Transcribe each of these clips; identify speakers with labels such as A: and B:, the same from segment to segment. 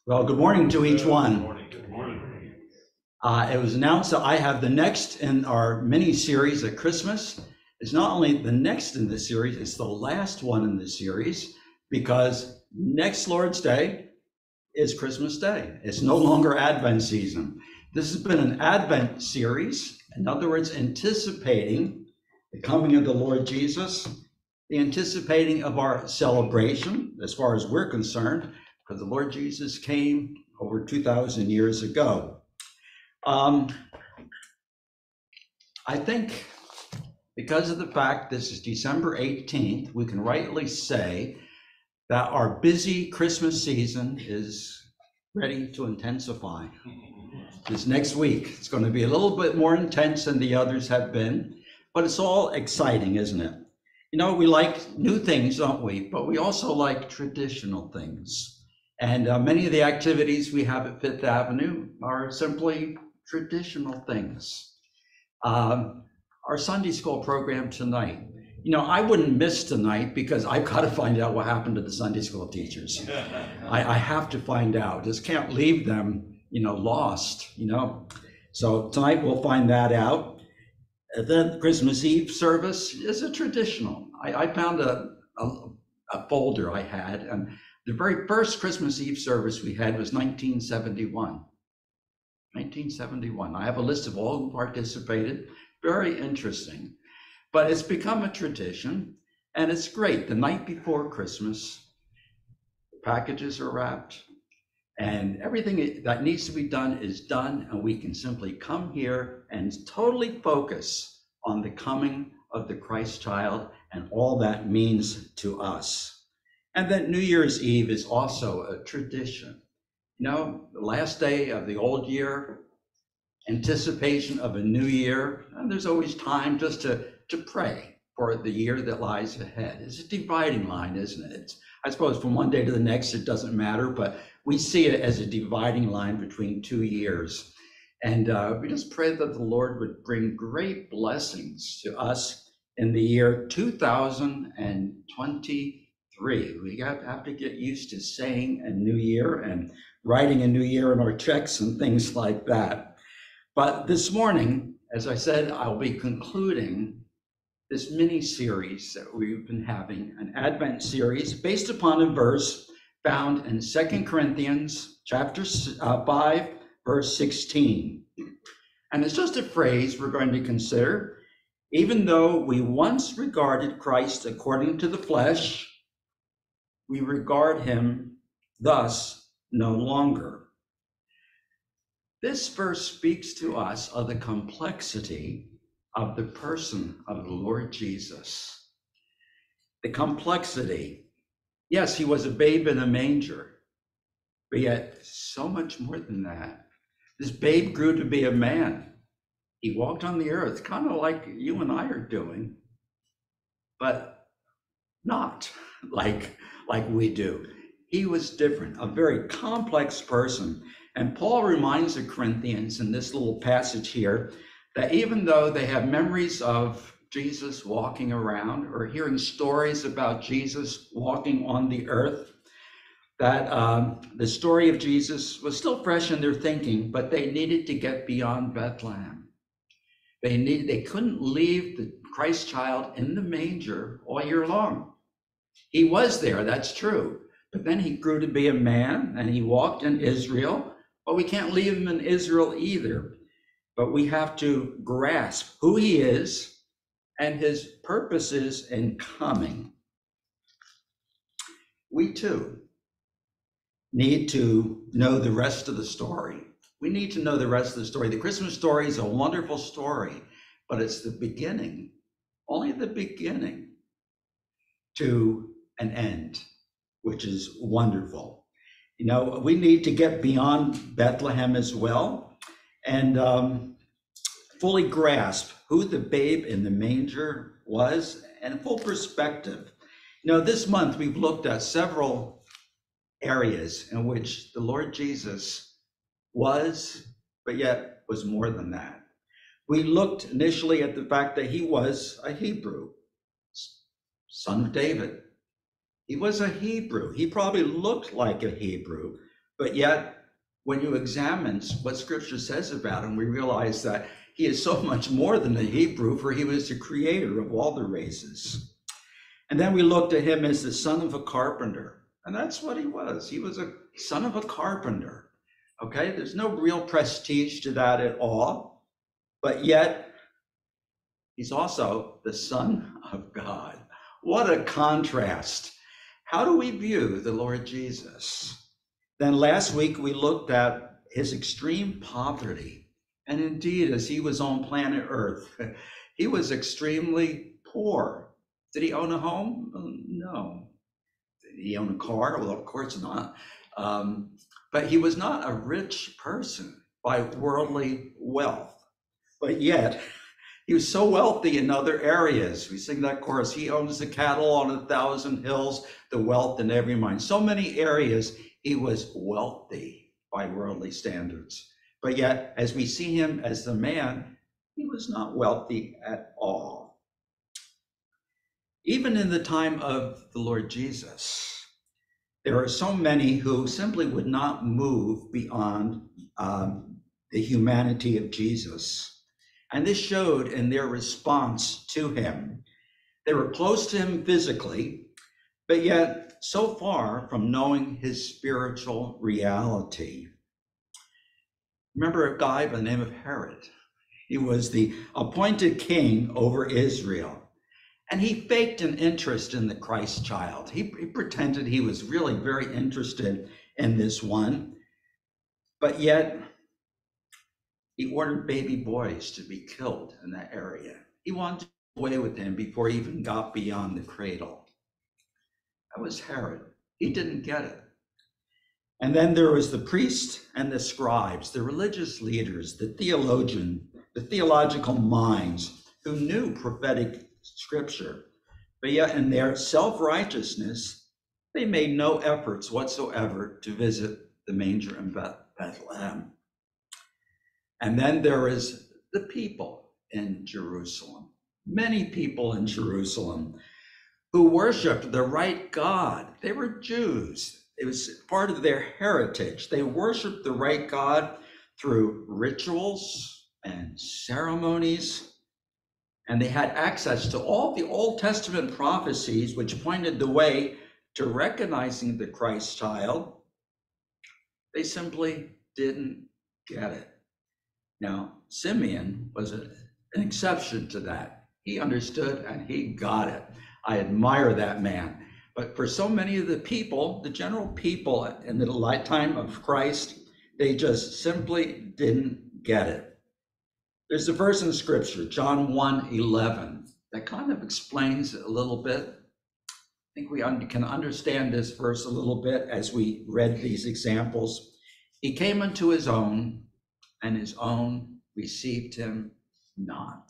A: Well, good morning to each one.
B: Good morning. Good morning.
A: It was announced that I have the next in our mini series at Christmas. It's not only the next in the series, it's the last one in the series, because next Lord's Day is Christmas Day. It's no longer Advent season. This has been an Advent series. In other words, anticipating the coming of the Lord Jesus, the anticipating of our celebration, as far as we're concerned, because the Lord Jesus came over 2,000 years ago. I think because of the fact this is December 18th, we can rightly say that our busy Christmas season is ready to intensify. This next week, it's going to be a little bit more intense than the others have been, but it's all exciting, isn't it? You know, we like new things, don't we? But we also like traditional things. And many of the activities we have at Fifth Avenue are simply traditional things. Our Sunday school program tonight, you know, I wouldn't miss tonight because I've got to find out what happened to the Sunday school teachers. I have to find out. Just can't leave them, lost, So tonight we'll find that out. And then Christmas Eve service is a traditional. I found a folder I had, and the very first Christmas Eve service we had was 1971. 1971. I have a list of all who participated. Very interesting. But it's become a tradition, and it's great. The night before Christmas, the packages are wrapped, and everything that needs to be done is done, and we can simply come here and totally focus on the coming of the Christ child and all that means to us. And then New Year's Eve is also a tradition. The last day of the old year, anticipation of a new year, and there's always time just to pray for the year that lies ahead. It's a dividing line, isn't it? I suppose from one day to the next, it doesn't matter, but we see it as a dividing line between 2 years. And we just pray that the Lord would bring great blessings to us in the year 2023. We have to get used to saying a new year and writing a new year in our checks and things like that. But this morning, as I said, I'll be concluding this mini series that we've been having, an Advent series based upon a verse found in 2 Corinthians chapter 5, verse 16. And it's just a phrase we're going to consider. Even though we once regarded Christ according to the flesh, we regard him thus no longer. This verse speaks to us of the complexity of the person of the Lord Jesus. The complexity. Yes, he was a babe in a manger, but yet so much more than that. This babe grew to be a man. He walked on the earth, kind of like you and I are doing, but not like we do. He was different, a very complex person. And Paul reminds the Corinthians in this little passage here that even though they have memories of Jesus walking around or hearing stories about Jesus walking on the earth, that the story of Jesus was still fresh in their thinking, but they needed to get beyond Bethlehem. They couldn't leave the Christ child in the manger all year long. He was there, that's true. But then he grew to be a man and he walked in Israel, but we can't leave him in Israel either. But we have to grasp who he is and his purposes in coming. We too need to know the rest of the story. We need to know the rest of the story. The Christmas story is a wonderful story, but it's the beginning, only the beginning to an end, which is wonderful. We need to get beyond Bethlehem as well and fully grasp who the babe in the manger was and full perspective. This month we've looked at several areas in which the Lord Jesus was, but yet was more than that. We looked initially at the fact that he was a Hebrew, son of David. He was a Hebrew. He probably looked like a Hebrew, But yet, when you examine what Scripture says about him, we realize that he is so much more than a Hebrew, for he was the creator of all the races. And then we looked at him as the son of a carpenter, and that's what he was. He was a son of a carpenter. Okay, there's no real prestige to that at all, but yet he's also the Son of God. What a contrast. How do we view the Lord Jesus? Then last week we looked at his extreme poverty. And indeed, as he was on planet Earth, he was extremely poor. Did he own a home? No. Did he own a car? Well, of course not. But he was not a rich person by worldly wealth. But yet, he was so wealthy in other areas. We sing that chorus, he owns the cattle on 1,000 hills, the wealth in every mine. So many areas, he was wealthy by worldly standards. But yet, as we see him as the man, he was not wealthy at all. Even in the time of the Lord Jesus, there are so many who simply would not move beyond the humanity of Jesus. And this showed in their response to him. They were close to him physically, but yet so far from knowing his spiritual reality. Remember a guy by the name of Herod. He was the appointed king over Israel. And he faked an interest in the Christ child. He pretended he was really very interested in this one, but yet he ordered baby boys to be killed in that area. He wanted to do away with him before he even got beyond the cradle. That was Herod. He didn't get it. And then there was the priests and the scribes, the religious leaders, the theological minds who knew prophetic Scripture, but yet in their self-righteousness, they made no efforts whatsoever to visit the manger in Bethlehem. And then there is the people in Jerusalem, many people in Jerusalem who worshiped the right God. They were Jews. It was part of their heritage. They worshiped the right God through rituals and ceremonies. And they had access to all the Old Testament prophecies, which pointed the way to recognizing the Christ child. They simply didn't get it. Now, Simeon was an exception to that. He understood and he got it. I admire that man. But for so many of the people, the general people in the lifetime of Christ, they just simply didn't get it. There's a verse in Scripture, John 1:11, that kind of explains it a little bit. I think we can understand this verse a little bit as we read these examples. He came unto his own, and his own received him not.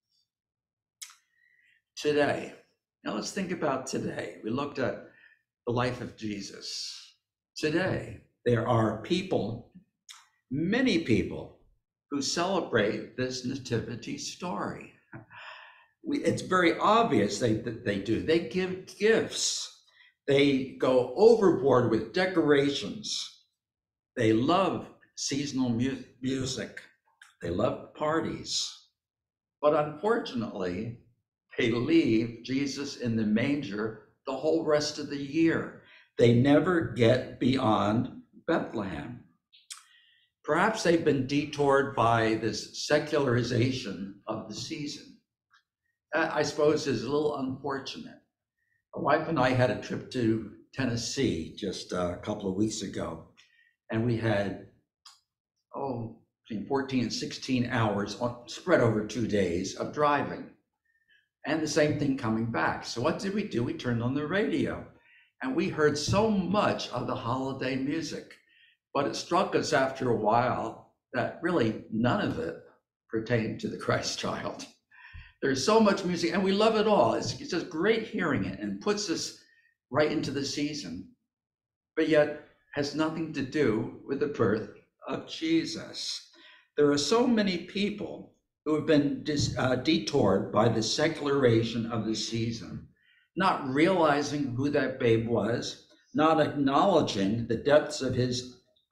A: Today, now let's think about today. We looked at the life of Jesus. Today, there are people, many people, who celebrate this nativity story. It's very obvious that they do. They give gifts. They go overboard with decorations. They love seasonal music. They love parties. But unfortunately, they leave Jesus in the manger the whole rest of the year. They never get beyond Bethlehem. Perhaps they've been detoured by this secularization of the season. That, I suppose, is a little unfortunate. My wife and I had a trip to Tennessee just a couple of weeks ago, and we had, between 14 and 16 hours spread over 2 days of driving, and the same thing coming back. So what did we do? We turned on the radio, and we heard so much of the holiday music. But it struck us after a while that really none of it pertained to the Christ child. There's so much music, and we love it all. It's just great hearing it and puts us right into the season, but yet has nothing to do with the birth of Jesus. There are so many people who have been detoured by the secularization of the season, not realizing who that babe was, not acknowledging the depths of his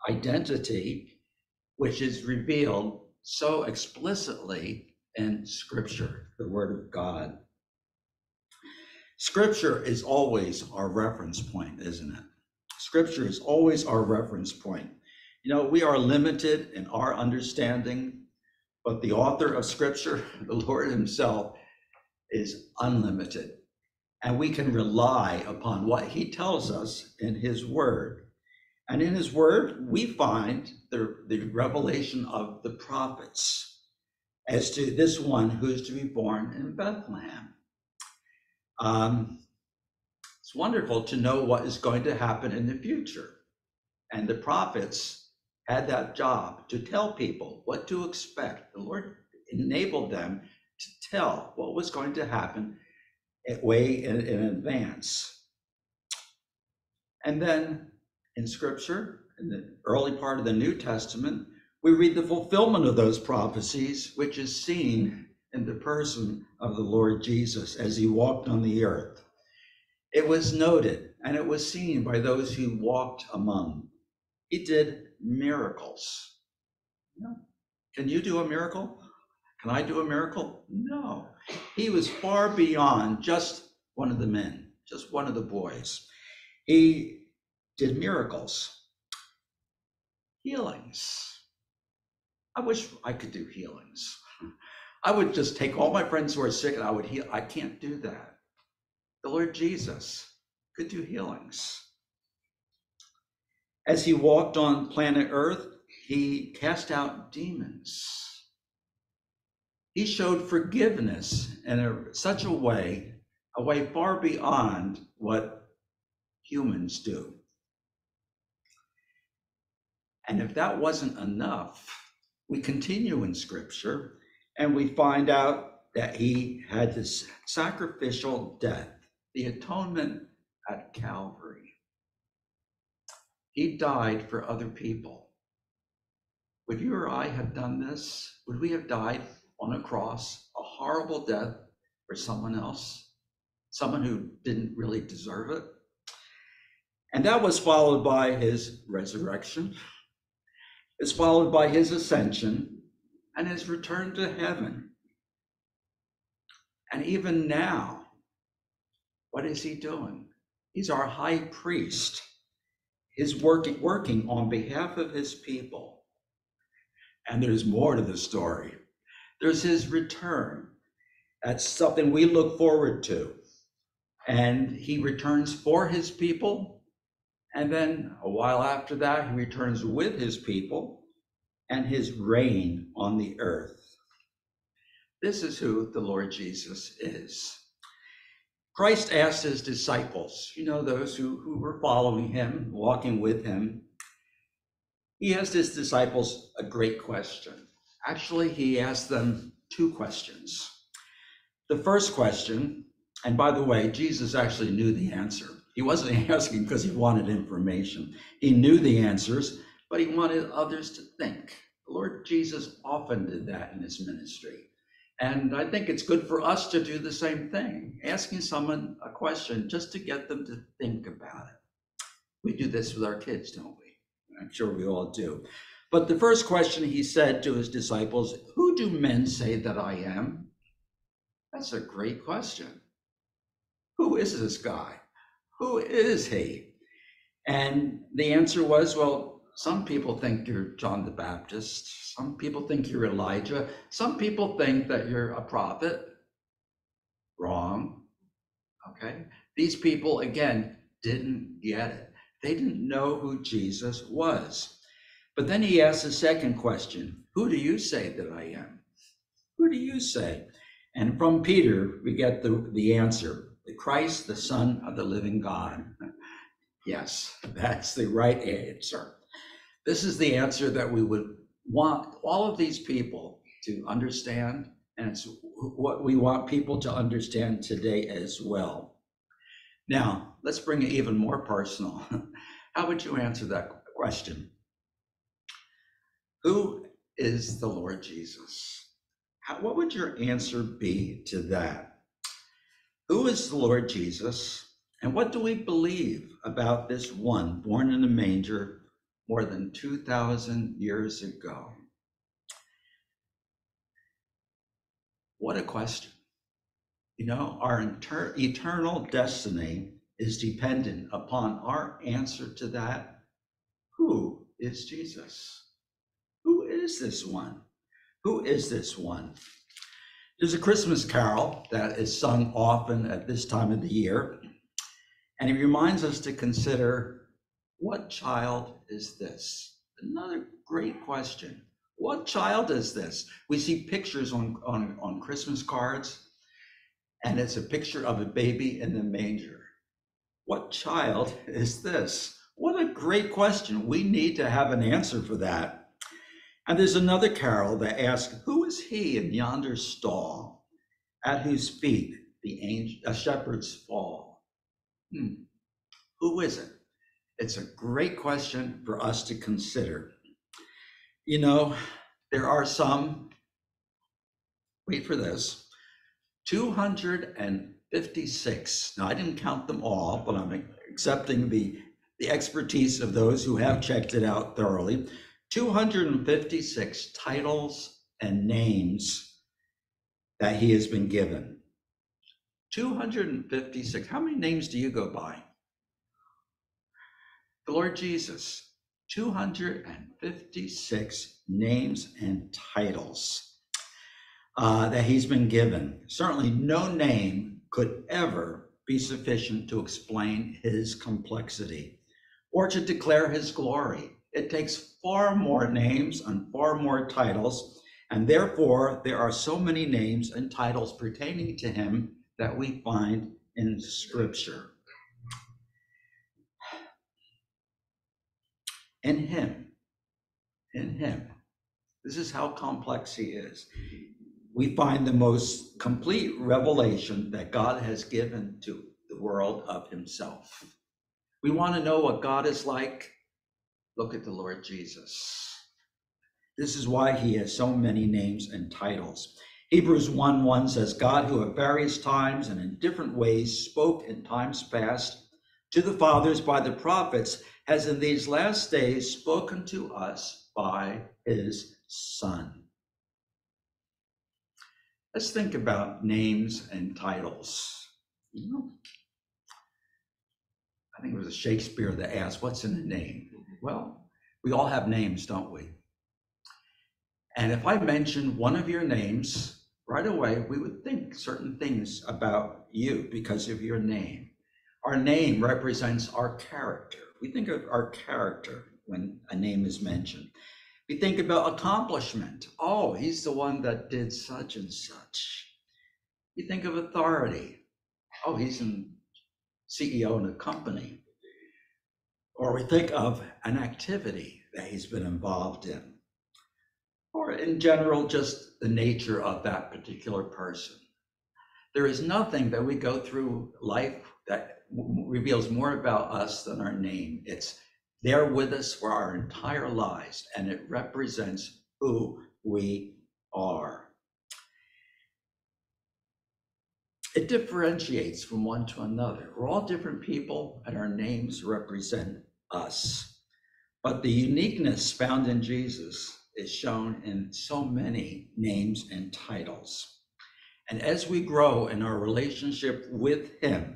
A: identity, which is revealed so explicitly in Scripture, the Word of God. Scripture is always our reference point, isn't it? Scripture is always our reference point. You know, we are limited in our understanding, but the author of Scripture, the Lord Himself, is unlimited. And we can rely upon what He tells us in His Word. And in His Word, we find the revelation of the prophets as to this one who is to be born in Bethlehem. It's wonderful to know what is going to happen in the future. And the prophets had that job to tell people what to expect. The Lord enabled them to tell what was going to happen way in advance. And then in Scripture, in the early part of the New Testament, we read the fulfillment of those prophecies, which is seen in the person of the Lord Jesus as He walked on the earth. It was noted and it was seen by those who walked among. He did miracles. Can you do a miracle? Can I do a miracle? No. He was far beyond just one of the men, just one of the boys. He did miracles, healings. I wish I could do healings. I would just take all my friends who are sick and I would heal. I can't do that. The Lord Jesus could do healings. As He walked on planet Earth, He cast out demons. He showed forgiveness in such a way far beyond what humans do. And if that wasn't enough, we continue in Scripture and we find out that He had this sacrificial death, the atonement at Calvary. He died for other people. Would you or I have done this? Would we have died on a cross, a horrible death for someone else, someone who didn't really deserve it? And that was followed by His resurrection. It's followed by His ascension and His return to heaven. And even now, what is He doing? He's our high priest. He's working on behalf of His people. And there's more to the story. There's His return. That's something we look forward to. And He returns for His people. And then a while after that, He returns with His people and His reign on the earth. This is who the Lord Jesus is. Christ asked His disciples, those who were following Him, walking with Him. He asked His disciples a great question. Actually, He asked them two questions. The first question, and by the way, Jesus actually knew the answer. He wasn't asking because He wanted information. He knew the answers, but He wanted others to think. The Lord Jesus often did that in His ministry. And I think it's good for us to do the same thing, asking someone a question just to get them to think about it. We do this with our kids, don't we? I'm sure we all do. But the first question He said to His disciples, "Who do men say that I am?" That's a great question. Who is this guy? Who is He? And the answer was, well, some people think you're John the Baptist. Some people think you're Elijah. Some people think that you're a prophet. Wrong. Okay? These people, again, didn't get it. They didn't know who Jesus was. But then He asked the second question, who do you say that I am? Who do you say? And from Peter, we get the answer, the Christ, the Son of the living God. Yes, that's the right answer. This is the answer that we would want all of these people to understand, and it's what we want people to understand today as well. Now, let's bring it even more personal. How would you answer that question? Who is the Lord Jesus? What would your answer be to that? Who is the Lord Jesus? And what do we believe about this one born in a manger, more than 2,000 years ago. What a question. You know, our eternal destiny is dependent upon our answer to that. Who is Jesus? Who is this one? Who is this one? There's a Christmas carol that is sung often at this time of the year, and it reminds us to consider, what child is this? Another great question. What child is this? We see pictures on Christmas cards, and it's a picture of a baby in the manger. What child is this? What a great question. We need to have an answer for that. And there's another carol that asks, who is he in yonder stall, at whose feet the shepherds fall? Who is it? It's a great question for us to consider. You know, there are some, wait for this, 256. Now, I didn't count them all, but I'm accepting the expertise of those who have checked it out thoroughly. 256 titles and names that he has been given. 256. How many names do you go by? The Lord Jesus. 256 names and titles that he's been given. Certainly no name could ever be sufficient to explain his complexity or to declare his glory. It takes far more names and far more titles, and therefore there are so many names and titles pertaining to him that we find in Scripture. In him, this is how complex he is. We find the most complete revelation that God has given to the world of himself. We want to know what God is like. Look at the Lord Jesus. This is why he has so many names and titles. Hebrews 1:1 says, God, who at various times and in different ways spoke in times past to the fathers by the prophets, has in these last days spoken to us by his Son. Let's think about names and titles. You know, I think it was Shakespeare that asked, what's in a name? Well, we all have names, don't we? And if I mention one of your names, right away, we would think certain things about you because of your name. Our name represents our character. We think of our character when a name is mentioned. We think about accomplishment. Oh, he's the one that did such and such. You think of authority. Oh, he's a CEO in a company. Or we think of an activity that he's been involved in. Or in general, just the nature of that particular person. There is nothing that we go through life that reveals more about us than our name. It's there with us for our entire lives, and it represents who we are. It differentiates from one to another. We're all different people, and our names represent us. But the uniqueness found in Jesus is shown in so many names and titles. And as we grow in our relationship with him,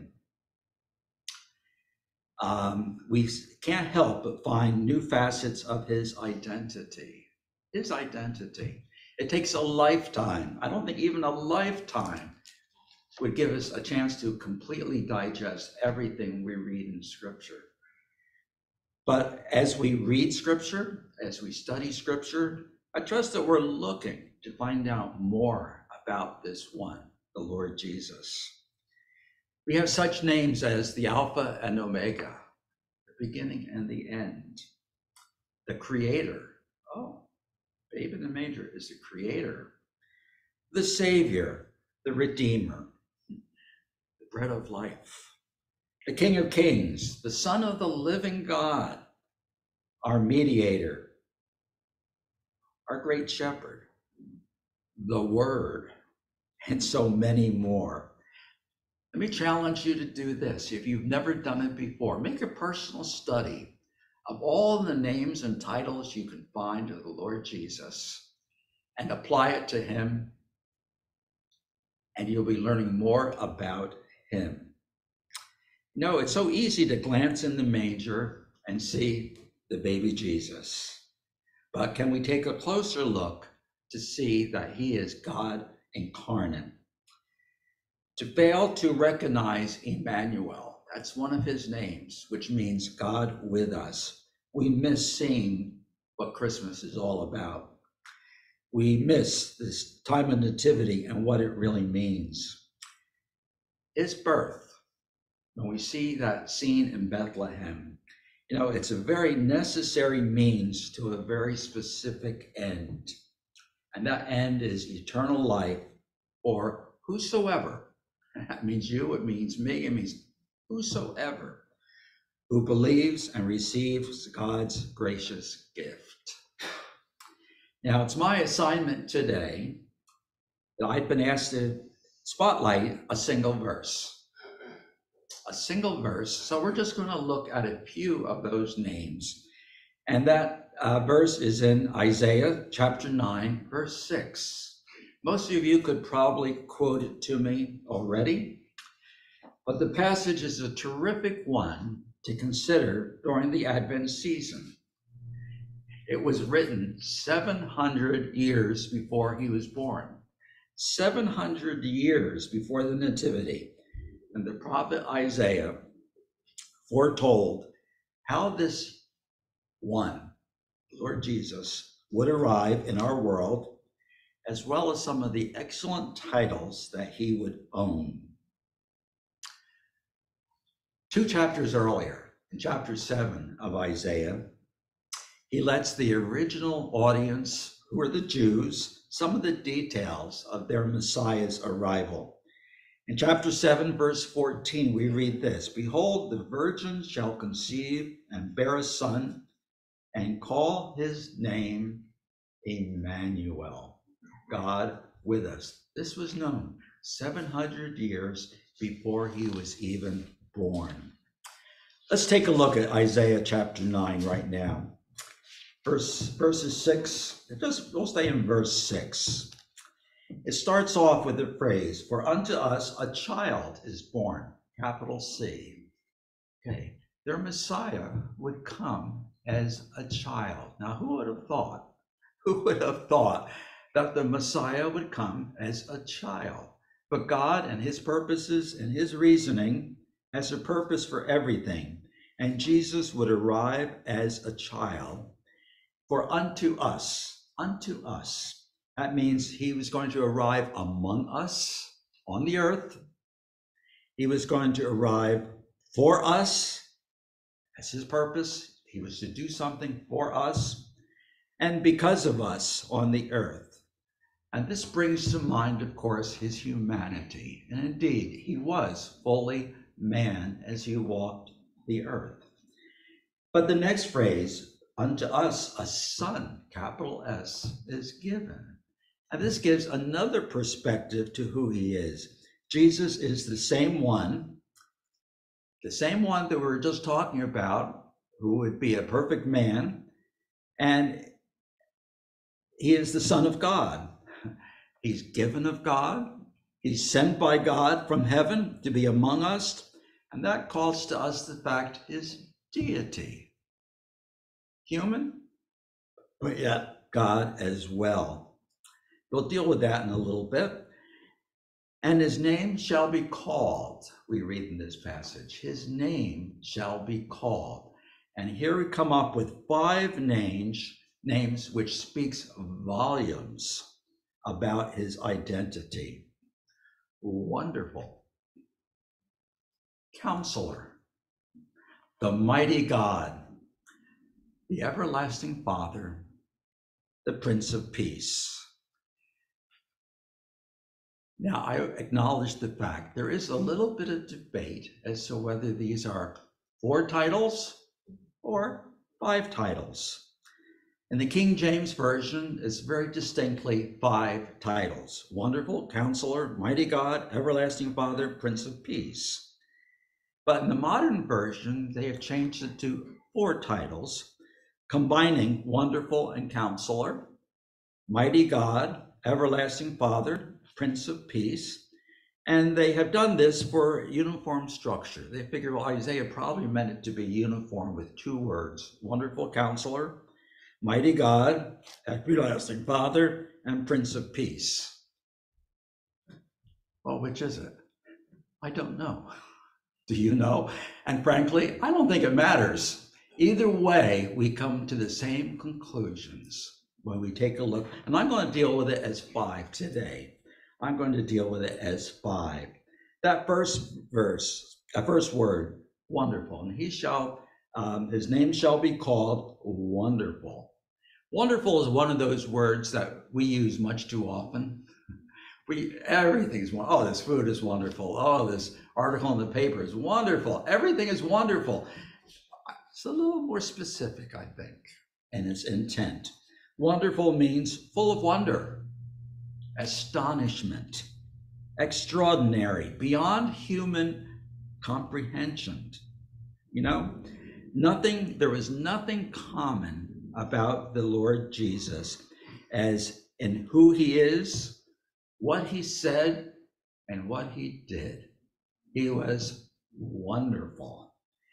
A: we can't help but find new facets of his identity. His identity. It takes a lifetime. I don't think even a lifetime would give us a chance to completely digest everything we read in Scripture. But as we read Scripture, as we study Scripture, I trust that we're looking to find out more about this one, the Lord Jesus. We have such names as the Alpha and Omega, the beginning and the end, the Creator. Oh, babe in the manger is the Creator, the Savior, the Redeemer, the bread of life, the King of Kings, the Son of the living God, our mediator, our great shepherd, the Word, and so many more. Let me challenge you to do this. If you've never done it before, make a personal study of all the names and titles you can find of the Lord Jesus and apply it to him, and you'll be learning more about him. No, it's so easy to glance in the manger and see the baby Jesus. But can we take a closer look to see that he is God incarnate? To fail to recognize Emmanuel, that's one of his names, which means God with us, we miss seeing what Christmas is all about. We miss this time of nativity and what it really means. His birth, when we see that scene in Bethlehem, it's a very necessary means to a very specific end. And that end is eternal life for whosoever. That means you, it means me, it means whosoever who believes and receives God's gracious gift. Now, it's my assignment today that I've been asked to spotlight a single verse. A single verse. So we're just going to look at a few of those names. And that verse is in Isaiah chapter 9, verse 6. Most of you could probably quote it to me already, but the passage is a terrific one to consider during the Advent season. It was written 700 years before he was born, 700 years before the Nativity. And the prophet Isaiah foretold how this one, Lord Jesus, would arrive in our world, as well as some of the excellent titles that he would own. 2 chapters earlier, in chapter 7 of Isaiah, he lets the original audience, who are the Jews, some of the details of their Messiah's arrival. In chapter 7, verse 14, we read this: "Behold, the virgin shall conceive and bear a son, and call his name Emmanuel," God with us. This was known 700 years before he was even born. Let's take a look at Isaiah chapter 9 right now. Verses 6, we'll stay in verse 6. It starts off with the phrase, "For unto us a child is born," capital C. Okay, their Messiah would come as a child. Now, who would have thought? Who would have thought that the Messiah would come as a child? But God and his purposes and his reasoning has a purpose for everything. And Jesus would arrive as a child. For unto us, that means he was going to arrive among us on the earth. He was going to arrive for us. That's his purpose. He was to do something for us and because of us on the earth. And this brings to mind, of course, his humanity. And indeed, he was fully man as he walked the earth. But the next phrase, "Unto us a son," capital S, is given. And this gives another perspective to who he is. Jesus is the same one that we were just talking about, who would be a perfect man, and he is the Son of God. He's given of God. He's sent by God from heaven to be among us, and that calls to us the fact his deity. Human, but yet God as well. We'll deal with that in a little bit. "And his name shall be called," we read in this passage. His name shall be called. And here we come up with 5 names which speaks volumes about his identity. Wonderful. Counselor, the mighty God, the everlasting Father, the Prince of Peace. Now, I acknowledge the fact there is a little bit of debate as to whether these are 4 titles or 5 titles. In the King James Version, it's very distinctly 5 titles: Wonderful, Counselor, Mighty God, Everlasting Father, Prince of Peace. But in the modern version, they have changed it to 4 titles, combining Wonderful and Counselor, Mighty God, Everlasting Father, Prince of Peace. And they have done this for uniform structure. They figure, well, Isaiah probably meant it to be uniform with 2 words, Wonderful Counselor, Mighty God, Everlasting Father, and Prince of Peace. Well, which is it? I don't know. Do you know? And frankly, I don't think it matters. Either way, we come to the same conclusions when we take a look. And I'm going to deal with it as 5 today. I'm going to deal with it as 5. That first word, wonderful. And his name shall be called Wonderful. Wonderful is one of those words that we use much too often. Everything's wonderful. Oh, this food is wonderful. Oh, this article in the paper is wonderful. Everything is wonderful. It's a little more specific, I think, in its intent. Wonderful means full of wonder, astonishment, extraordinary, beyond human comprehension. You know, there was nothing common about the Lord Jesus as in who he is, what he said, and what he did. He was wonderful.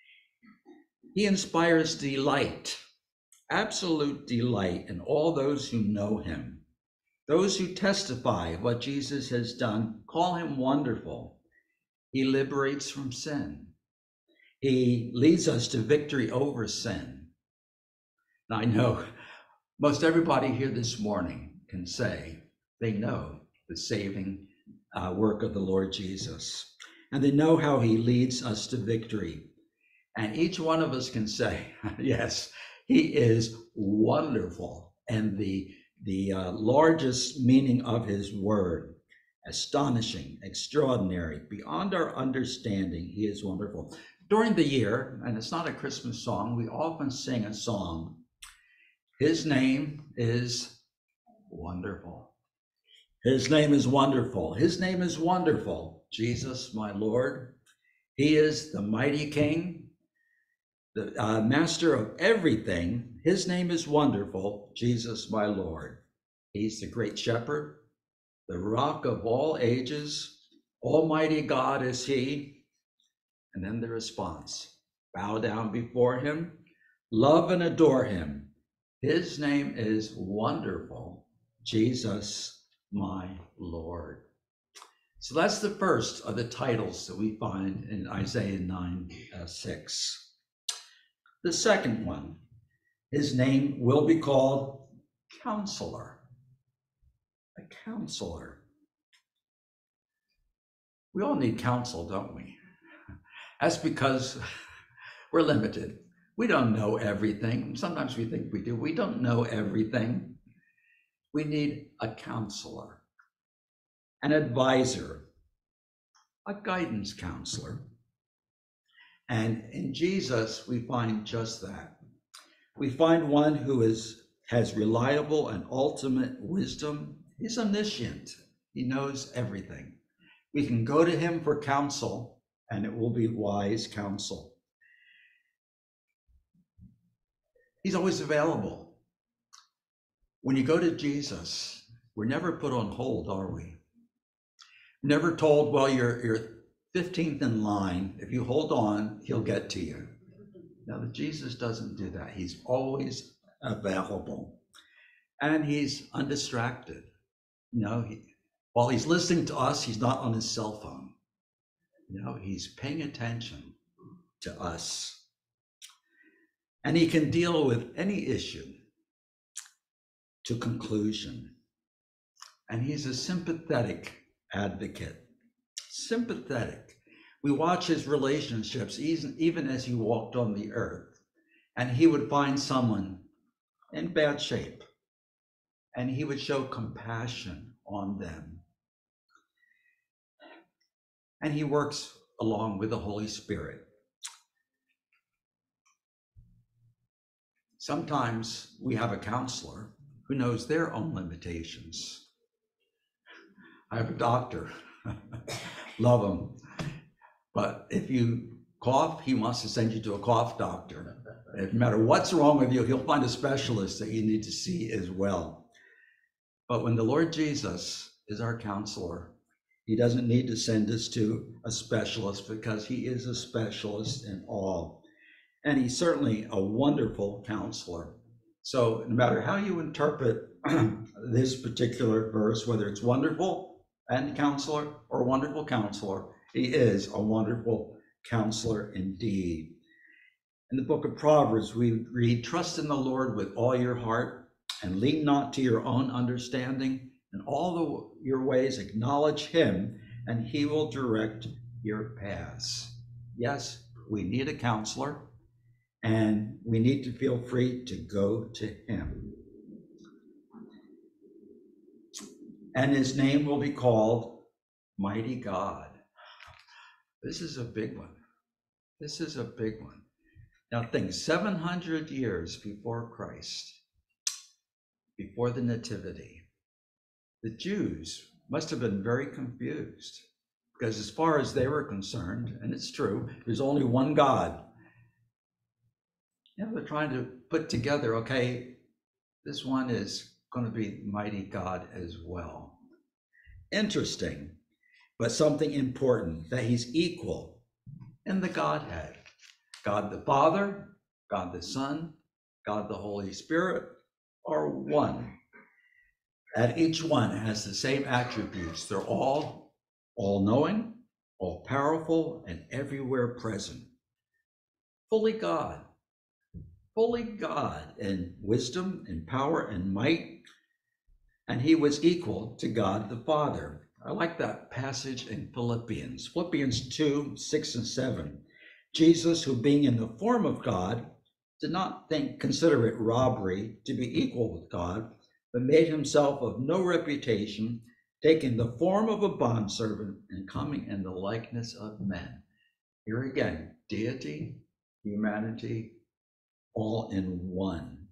A: He inspires delight, absolute delight in all those who know him. Those who testify what Jesus has done call him wonderful. He liberates from sin. He leads us to victory over sin. Now, I know most everybody here this morning can say they know the saving work of the Lord Jesus, and they know how he leads us to victory. And each one of us can say, yes, he is wonderful. And the largest meaning of his word, astonishing, extraordinary, beyond our understanding, he is wonderful. During the year, and it's not a Christmas song, we often sing a song. His name is wonderful. His name is wonderful. His name is wonderful. Jesus, my Lord. He is the mighty King, the master of everything. His name is wonderful. Jesus, my Lord. He's the great shepherd, the rock of all ages. Almighty God is he. And then the response, bow down before him, love and adore him. His name is wonderful. Jesus, my Lord. So that's the first of the titles that we find in Isaiah 9:6. The second one, his name will be called Counselor. A counselor. We all need counsel, don't we? That's because we're limited. We don't know everything. Sometimes we think we do. We don't know everything. We need a counselor, an advisor, a guidance counselor. And in Jesus, we find just that. We find one who has reliable and ultimate wisdom. He's omniscient. He knows everything. We can go to him for counsel, and it will be wise counsel. He's always available. When you go to Jesus, we're never put on hold, are we? Never told, well, you're 15th in line. If you hold on, he'll get to you. Now, Jesus doesn't do that. He's always available. And he's undistracted. While he's listening to us, he's not on his cell phone. He's paying attention to us. And he can deal with any issue to conclusion. And he's a sympathetic advocate. Sympathetic. We watch his relationships even as he walked on the earth, and he would find someone in bad shape, and he would show compassion on them. And he works along with the Holy Spirit. Sometimes we have a counselor who knows their own limitations. I have a doctor, love him. But if you cough, he wants to send you to a cough doctor. No matter what's wrong with you, he'll find a specialist that you need to see as well. But when the Lord Jesus is our counselor, he doesn't need to send us to a specialist because he is a specialist in all. And he's certainly a wonderful counselor. So no matter how you interpret this particular verse, whether it's wonderful and counselor or wonderful counselor, he is a wonderful counselor indeed. In the book of Proverbs, we read, trust in the Lord with all your heart and lean not to your own understanding. In all your ways acknowledge him, and he will direct your paths. Yes, we need a counselor, and we need to feel free to go to him. And his name will be called Mighty God. This is a big one. This is a big one. Now think, 700 years before Christ, before the Nativity, the Jews must have been very confused because as far as they were concerned, and it's true, there's only one God. They're trying to put together, okay, this one is going to be mighty God as well. Interesting, but something important, that he's equal in the Godhead. God the Father, God the Son, God the Holy Spirit are one. And each one has the same attributes. They're all knowing, all powerful, and everywhere present. Fully God in wisdom and power and might. And he was equal to God the Father. I like that passage in Philippians 2, 6 and 7. Jesus, who being in the form of God, did not consider it robbery to be equal with God, but made himself of no reputation, taking the form of a bondservant and coming in the likeness of men. Here again, deity, humanity, all in one.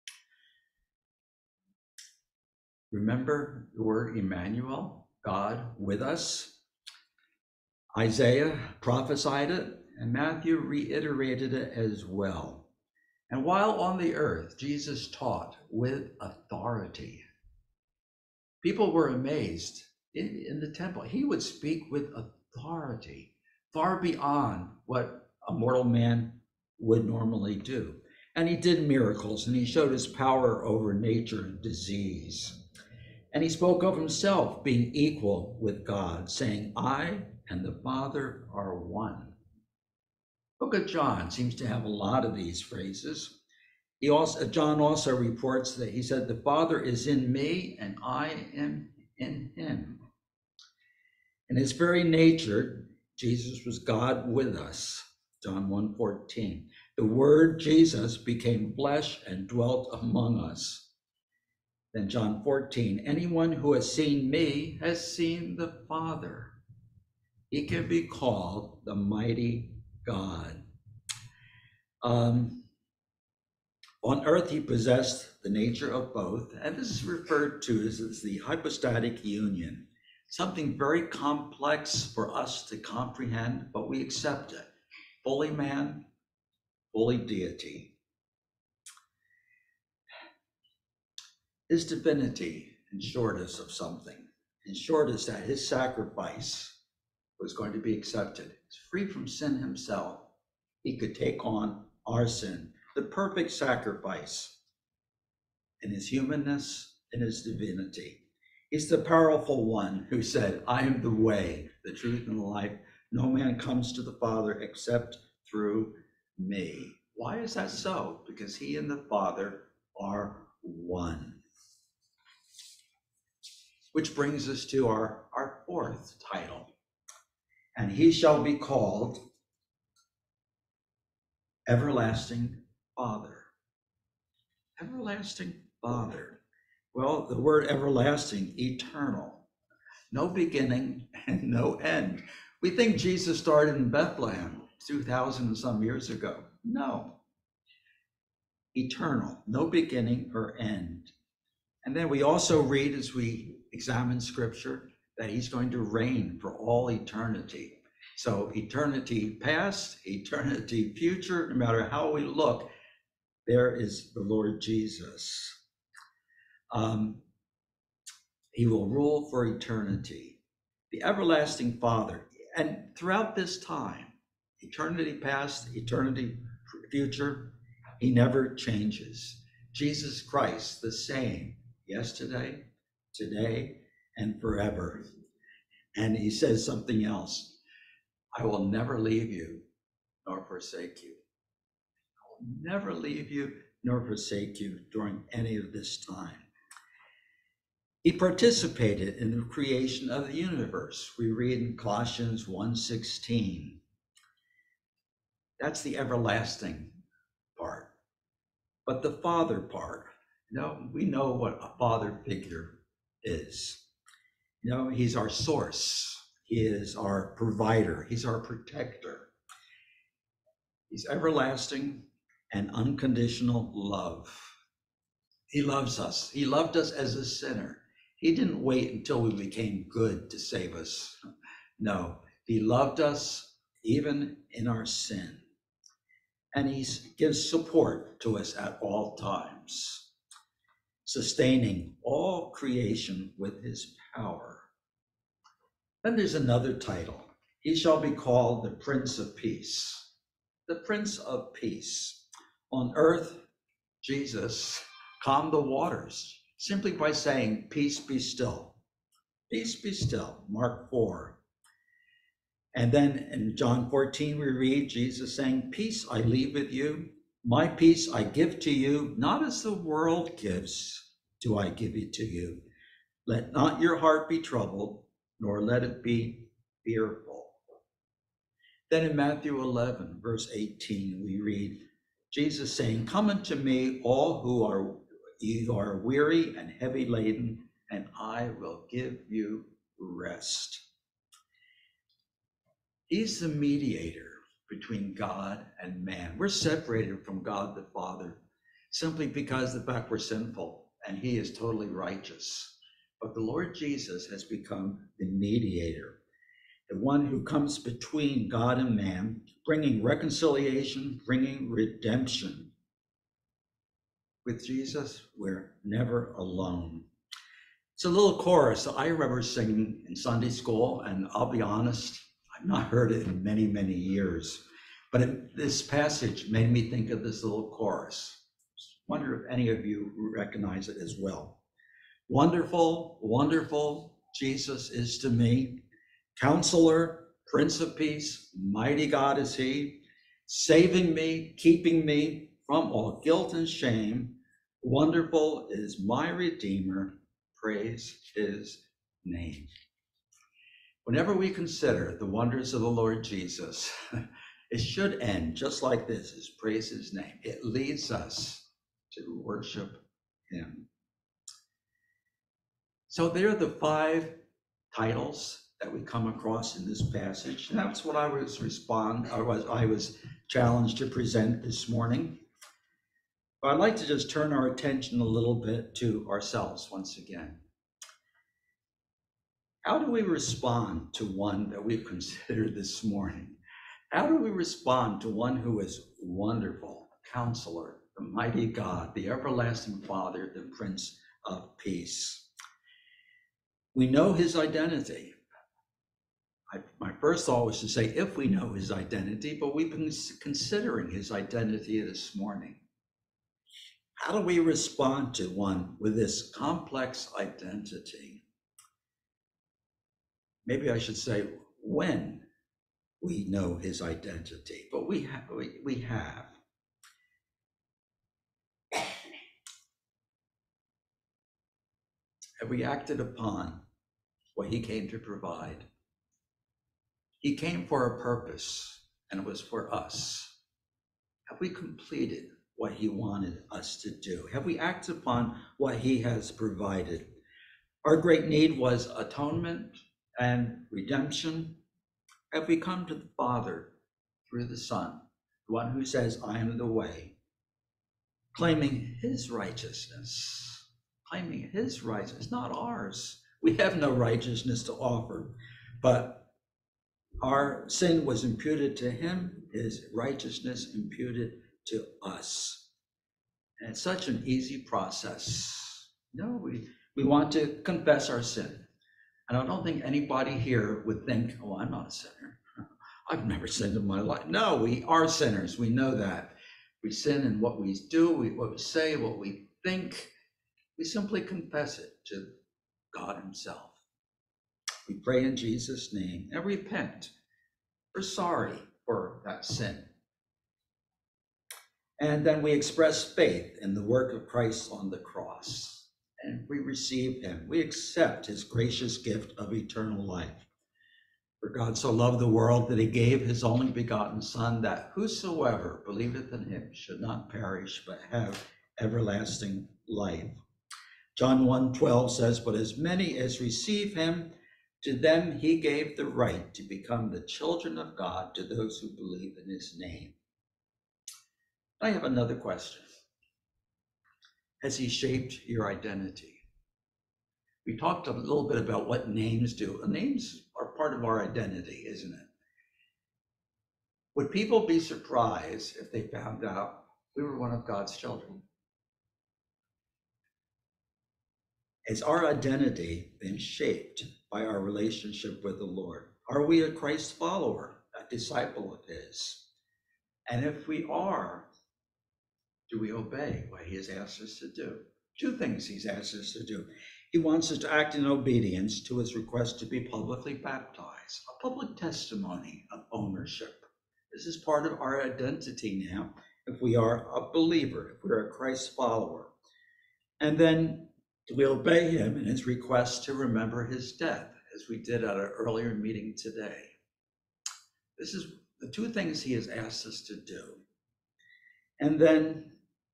A: Remember the word Emmanuel, God with us. Isaiah prophesied it, and Matthew reiterated it as well. And while on the earth, Jesus taught with authority. People were amazed in the temple. He would speak with authority, far beyond what a mortal man would normally do. And he did miracles, and he showed his power over nature and disease. And he spoke of himself being equal with God, saying, I and the Father are one. Book of John seems to have a lot of these phrases. John also reports that he said, the Father is in me and I am in him. In his very nature, Jesus was God with us. John 1:14. The word Jesus became flesh and dwelt among us. Then John 14, anyone who has seen me has seen the Father. He can be called the mighty God. On earth, he possessed the nature of both, and this is referred to as the hypostatic union, something very complex for us to comprehend, but we accept it. Fully man, fully deity. His divinity ensured us of something, ensured us that his sacrifice was going to be accepted. He's free from sin himself. He could take on our sin, the perfect sacrifice in his humanness and his divinity. He's the powerful one who said, I am the way, the truth, and the life. No man comes to the Father except through me. Why is that so? Because he and the Father are one. Which brings us to our fourth title. And he shall be called Everlasting Father. Everlasting Father. Well, the word everlasting, eternal. No beginning and no end. We think Jesus started in Bethlehem 2,000 and some years ago. No. Eternal, no beginning or end. And then we also read as we examine scripture that he's going to reign for all eternity. So eternity past, eternity future, no matter how we look, There is the Lord Jesus. He will rule for eternity. The everlasting Father. And throughout this time, eternity past, eternity future, he never changes. Jesus Christ, the same yesterday, today, and forever. And he says something else. I will never leave you nor forsake you. I will never leave you nor forsake you during any of this time. He participated in the creation of the universe. We read in Colossians 1:16. That's the everlasting part. But the Father part, we know what a father figure is. He's our source. He is our provider. He's our protector. He's everlasting and unconditional love. He loves us. He loved us as a sinner. He didn't wait until we became good to save us. No, he loved us even in our sin. And he gives support to us at all times, sustaining all creation with his power. Then there's another title. He shall be called the Prince of Peace. The Prince of Peace. On earth, Jesus calmed the waters simply by saying, peace be still. Peace be still, Mark 4. And then in John 14, we read Jesus saying, peace I leave with you, my peace I give to you, not as the world gives, do I give it to you. Let not your heart be troubled, nor let it be fearful. Then in Matthew 11, verse 18, we read Jesus saying, come unto me, all you are weary and heavy laden, and I will give you rest. He's the mediator between God and man. We're separated from God the Father simply because of the fact we're sinful, and he is totally righteous. But the Lord Jesus has become the mediator, the one who comes between God and man, bringing reconciliation, bringing redemption. With Jesus, we're never alone. It's a little chorus I remember singing in Sunday school, and I'll be honest, I've not heard it in many, many years. But this passage made me think of this little chorus. Wonder if any of you recognize it as well. Wonderful, wonderful, Jesus is to me. Counselor, Prince of Peace, mighty God is he, saving me, keeping me from all guilt and shame. Wonderful is my Redeemer, praise his name. Whenever we consider the wonders of the Lord Jesus, it should end just like this, is praise his name. It leads us to worship him. So there are the 5 titles that we come across in this passage. And that's what I was challenged to present this morning. But I'd like to just turn our attention a little bit to ourselves once again. How do we respond to one that we've considered this morning? How do we respond to one who is wonderful, Counselor, the mighty God, the everlasting Father, the Prince of Peace? We know his identity. My first thought was to say, if we know his identity, but we've been considering his identity this morning. How do we respond to one with this complex identity? Maybe I should say when we know his identity, but we have. Have we acted upon what he came to provide? He came for a purpose, and it was for us. Have we completed what he wanted us to do? Have we acted upon what he has provided? Our great need was atonement and redemption. Have we come to the Father through the Son, the one who says, I am the way, claiming his righteousness, not ours. We have no righteousness to offer, but our sin was imputed to him, his righteousness imputed to us. And it's such an easy process. No, we want to confess our sin. And I don't think anybody here would think, oh, I'm not a sinner. I've never sinned in my life. No, we are sinners. We know that. We sin in what we do, what we say, what we think. We simply confess it to God himself. We pray in Jesus' name and repent. We're sorry for that sin. And then we express faith in the work of Christ on the cross. And we receive him. We accept his gracious gift of eternal life. For God so loved the world that he gave his only begotten Son, that whosoever believeth in him should not perish, but have everlasting life. John 1:12 says, but as many as receive him, to them he gave the right to become the children of God, to those who believe in his name. I have another question. Has he shaped your identity? We talked a little bit about what names do. Names are part of our identity, isn't it? Would people be surprised if they found out we were one of God's children? Has our identity been shaped by our relationship with the Lord? Are we a Christ follower, a disciple of his? And if we are, do we obey what he has asked us to do? Two things he's asked us to do. He wants us to act in obedience to his request to be publicly baptized, a public testimony of ownership. This is part of our identity now, if we are a believer, if we're a Christ follower. And then we obey him in his request to remember his death, as we did at our earlier meeting today. This is the two things he has asked us to do. And then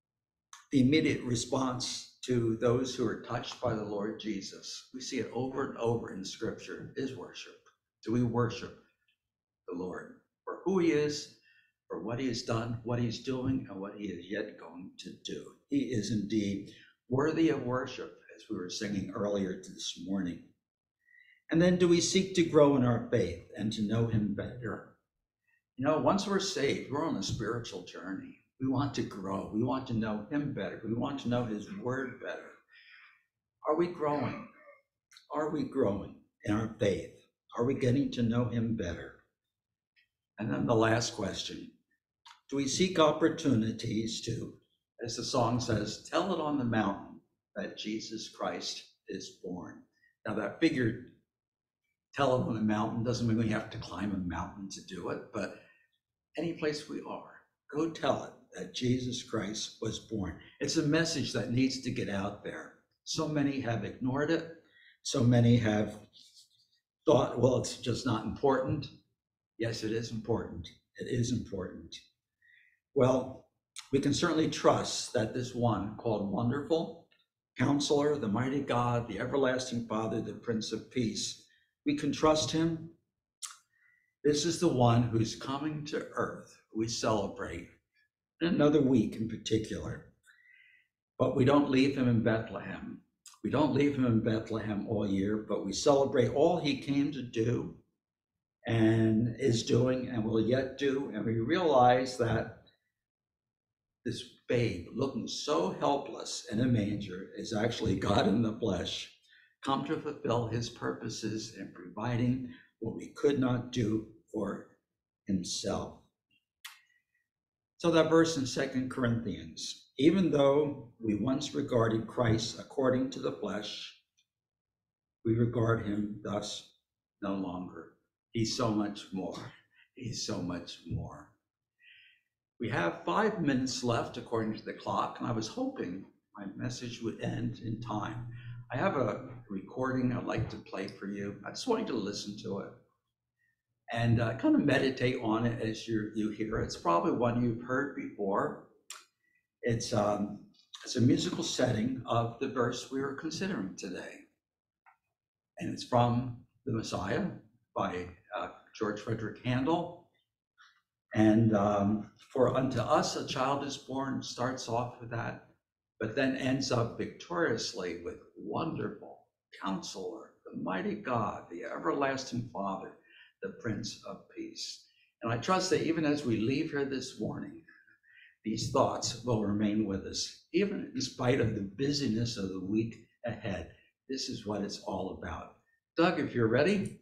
A: the immediate response to those who are touched by the Lord Jesus. We see it over and over in Scripture, is worship. Do we worship the Lord for who he is, for what he has done, what he's doing, and what he is yet going to do? He is indeed worthy of worship, as we were singing earlier this morning. And then do we seek to grow in our faith and to know him better? You know, once we're saved, we're on a spiritual journey. We want to grow. We want to know him better. We want to know his word better. Are we growing? Are we growing in our faith? Are we getting to know him better? And then the last question, do we seek opportunities to, as the song says, tell it on the mountain that Jesus Christ is born? Now that figure, tell it on the mountain, doesn't mean we have to climb a mountain to do it, but any place we are, go tell it that Jesus Christ was born. It's a message that needs to get out there. So many have ignored it. So many have thought, well, it's just not important. Yes, it is important. It is important. Well, we can certainly trust that this one called Wonderful, Counselor, the Mighty God, the Everlasting Father, the Prince of Peace, we can trust him. This is the one who's coming to earth, we celebrate in another week in particular. But we don't leave him in Bethlehem. We don't leave him in Bethlehem all year, but we celebrate all he came to do and is doing and will yet do. And we realize that this babe looking so helpless in a manger is actually God in the flesh, come to fulfill his purposes in providing what we could not do for himself. So that verse in 2 Corinthians, even though we once regarded Christ according to the flesh, we regard him thus no longer. He's so much more. He's so much more. We have 5 minutes left according to the clock, and I was hoping my message would end in time. I have a recording I'd like to play for you. I just want you to listen to it and kind of meditate on it as you hear it. It's probably one you've heard before. It's a musical setting of the verse we were considering today. And it's from The Messiah by George Frederick Handel. And for unto us a child is born starts off with that, but then ends up victoriously with Wonderful Counselor, the Mighty God, the Everlasting Father, the Prince of Peace. And I trust that even as we leave here this morning, these thoughts will remain with us, even in spite of the busyness of the week ahead. This is what it's all about. Doug, if you're ready.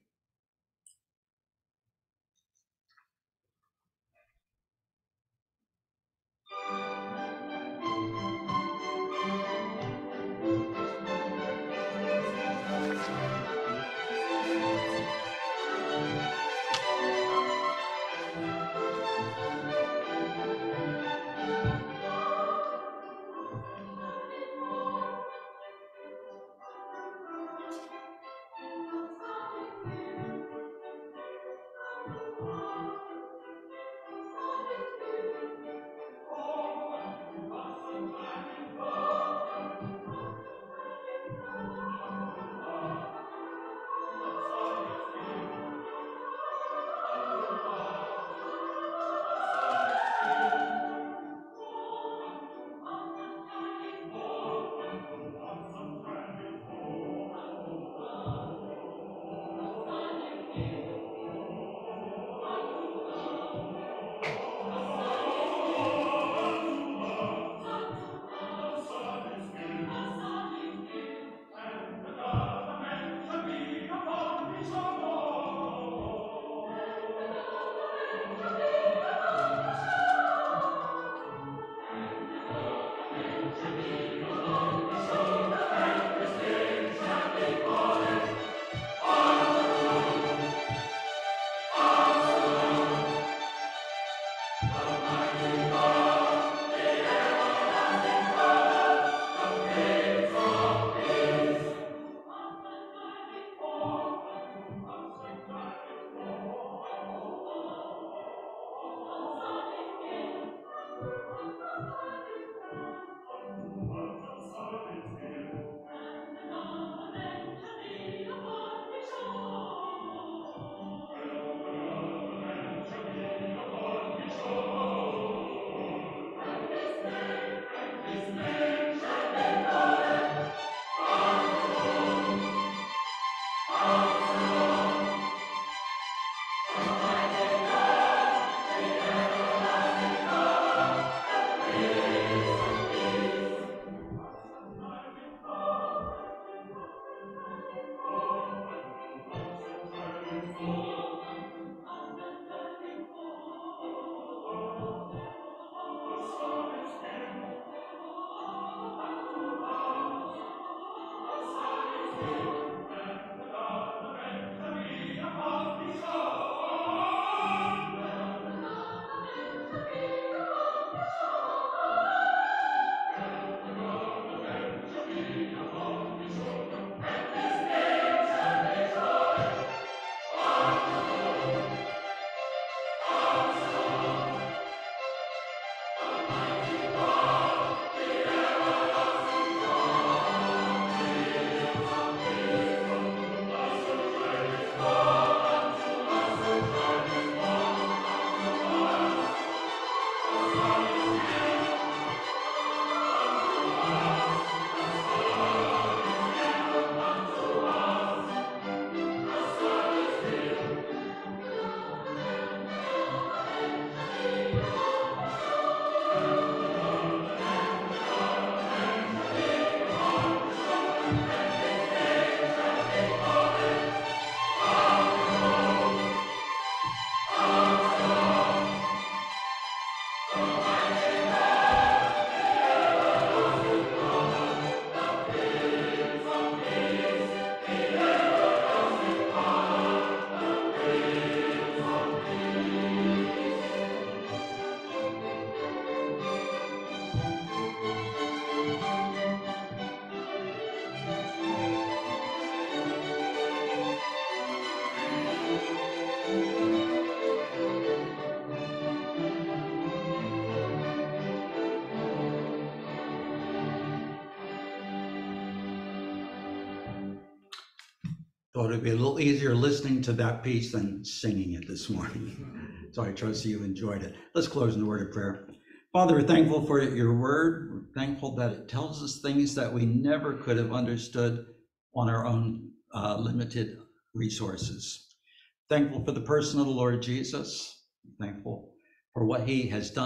A: Thought it'd be a little easier listening to that piece than singing it this morning. So I trust you enjoyed it. Let's close in a word of prayer. Father, we're thankful for your word. We're thankful that it tells us things that we never could have understood on our own limited resources. Thankful for the person of the Lord Jesus. Thankful for what he has done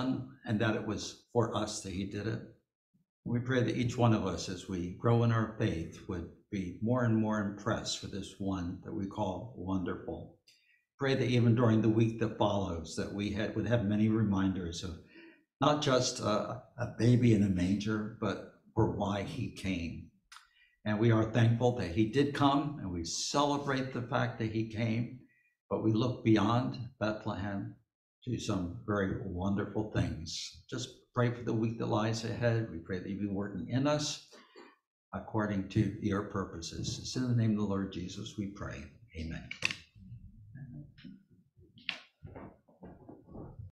A: and that it was for us that he did it. We pray that each one of us, as we grow in our faith, would be more and more impressed with this one that we call wonderful. Pray that even during the week that follows, that we would have many reminders of not just a baby in a manger, but for why he came. And we are thankful that he did come, and we celebrate the fact that he came, but we look beyond Bethlehem to some very wonderful things. Just pray for the week that lies ahead. We pray that you be working in us according to your purposes. It's in the name of the Lord Jesus we pray. Amen.